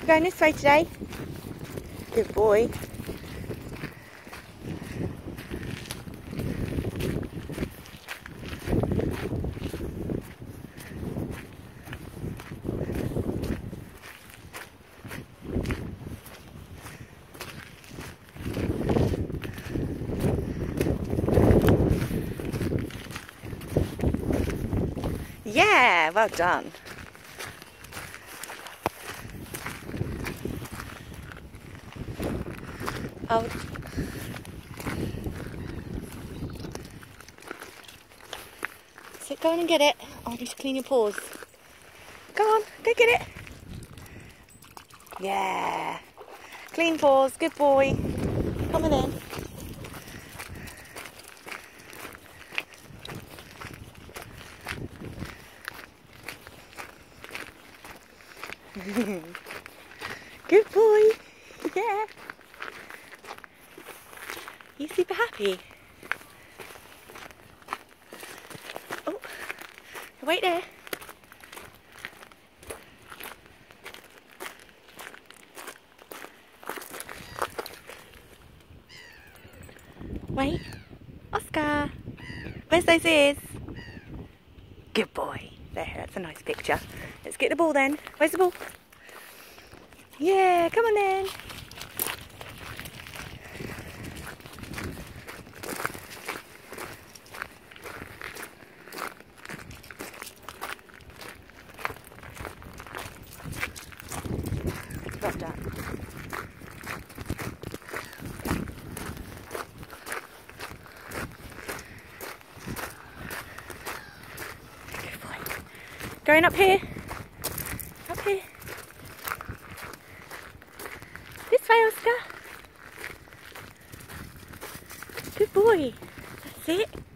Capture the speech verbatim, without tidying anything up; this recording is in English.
going this way today. Good boy. Yeah, well done. Oh. So go on and get it. Oh, I need to clean your paws. Go on, go get it. Yeah. Clean paws, good boy. Coming in. Good boy. Yeah. You super happy? Oh, wait there. Wait. Oscar. Where's those ears? Good boy. There, that's a nice picture. Let's get the ball then. Where's the ball? Yeah, come on then. Well done. Good boy. Going up here. Up here. This way, Oscar. Good boy. That's it.